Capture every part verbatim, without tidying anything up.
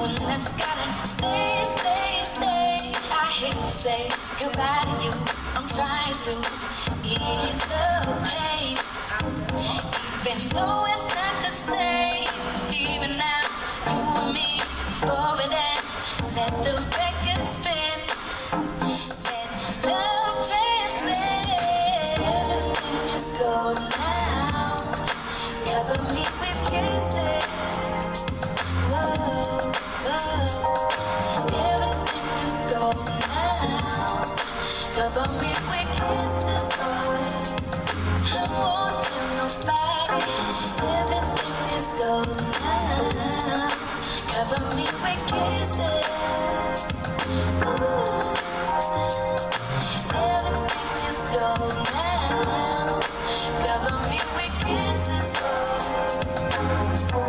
one that's gotta stay, stay, stay. I hate to say goodbye to you. I'm trying to ease the pain, even though it's not the same. Even now, you and me, before we dance, let the record spin. Let love transcend. Everything is gold now. Cover me with kisses. Whoa, whoa. Everything is gold now. Cover me with kisses, boy. I won't tell nobody. Everything is gold now. Cover me with kisses. Ooh. Everything is gold now. Cover me with kisses, boy.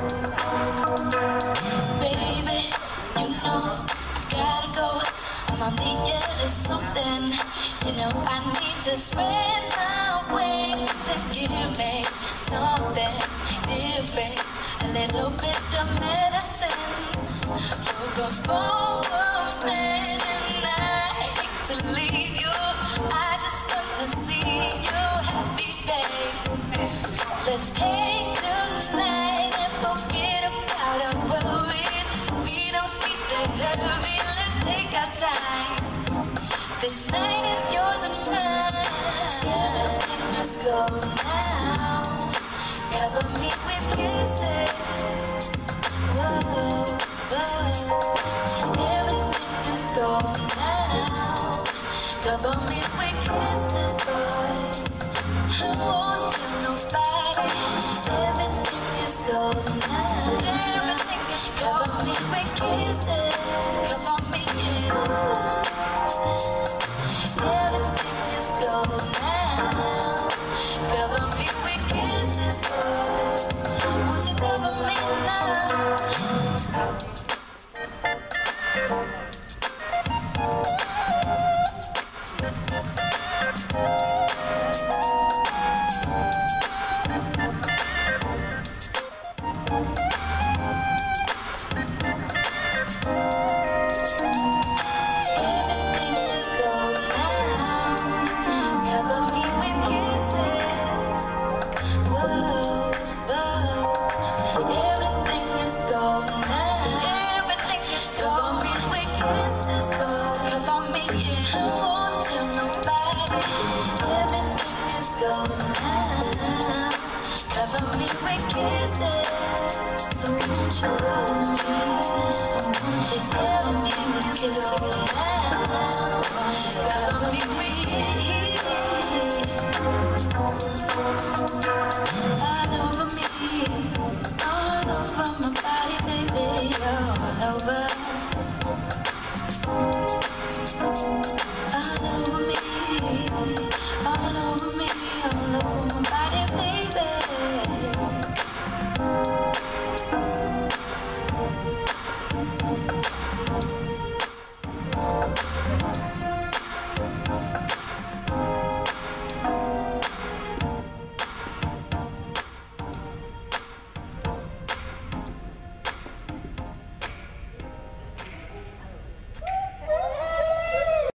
Baby, you know I gotta go. I'm on the edge of something. You know I need to spread my wings and give me something different. A little bit of medicine for a grown woman. And I hate to leave you. I just wanna see you happy, babe. Let's take tonight and forget about our worries. We don't need to hurry. Let's take our time. This night is yours and mine. Everything is gold now. Cover me with kisses. Whoa, whoa. Everything is gold now. Cover me with kisses, boy. I won't tell nobody. Everything is gold now. Everything is gold. Cover me with kisses. Cover me, yeah. Everything is gold now. Cover me with kisses, boy. Won't you cover me now? Cover me with kisses, so won't you go?